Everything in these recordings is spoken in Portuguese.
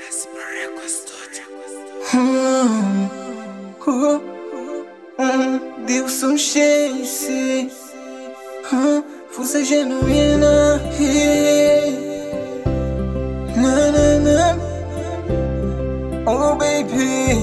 Dilson Chase, força genuína. Na, na, na. Oh baby,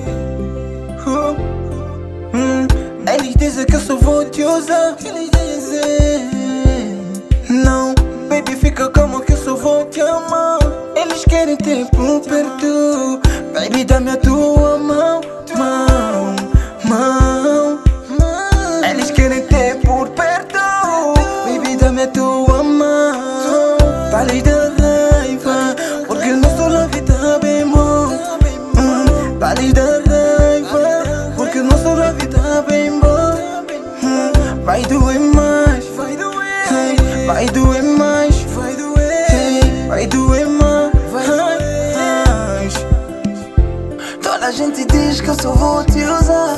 eles dizem que eu só vou te usar. Eles dizem não, baby, fica calma que eu só vou te amar. Eles querem tempo perto, baby, dá-me a tua mão, mão, mão. Eles querem ter por perto, baby, dá-me a tua mão. Vale da raiva, porque nosso love tá bem bom. Vale da raiva, porque nosso love tá bem bom. Vai doer mais, vai doer, vai doer mais, vai doer, vai doer mais. Toda a gente diz que eu só vou te usar.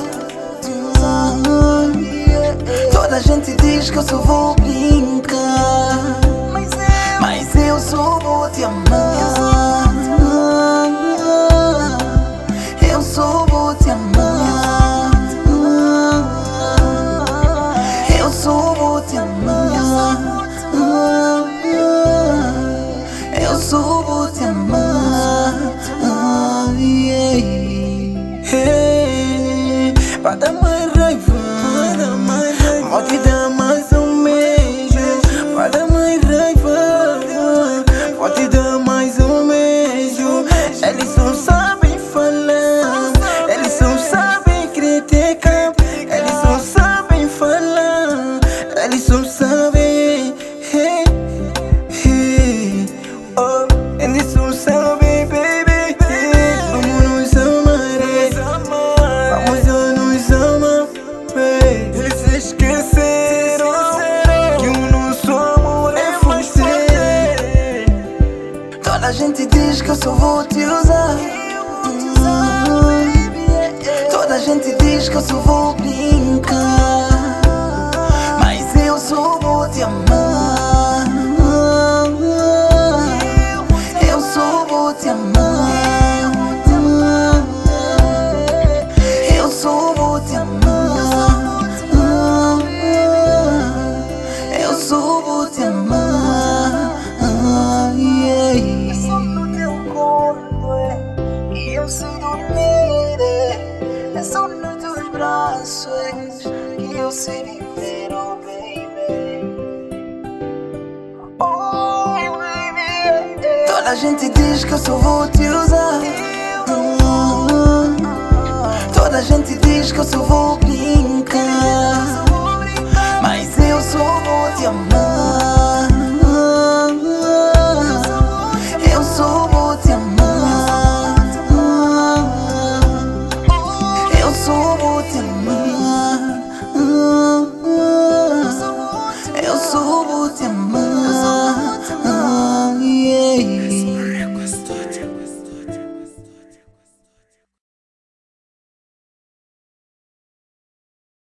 Toda a gente diz que eu só vou brincar, mas eu só vou te amar. Eu só vou te amar. Eu só vou te amar. Eu só vou te amar. Vai dar mais raiva, vou te dar mais um beijo. Vai dar mais raiva, vou te dar mais um beijo. Eles só sabem falar, eles só sabem criticar. Eles só sabem falar, eles só sabem. Oh, eles só sabem, baby. Vamos nos amar, vamos nos amar. Eles esqueceram que o nosso amor é forte. Toda a gente diz que eu só vou te usar. Toda a gente diz que eu só vou brincar, mas eu só vou te amar. Eu só vou te amar. Eu só vou te amar. Eu só vou te amar. É só no teu corpo, que eu sei dormir. É só nos teus braços que eu sei viver, oh baby. Oh baby. Toda a gente diz que eu só vou te usar. Toda a gente diz que eu só vou brincar, mas eu só vou te amar.